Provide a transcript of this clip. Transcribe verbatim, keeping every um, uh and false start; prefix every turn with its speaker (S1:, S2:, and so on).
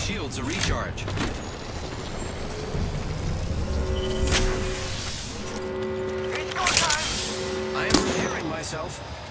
S1: shields a recharge.
S2: It's go time!
S1: I am repairing myself.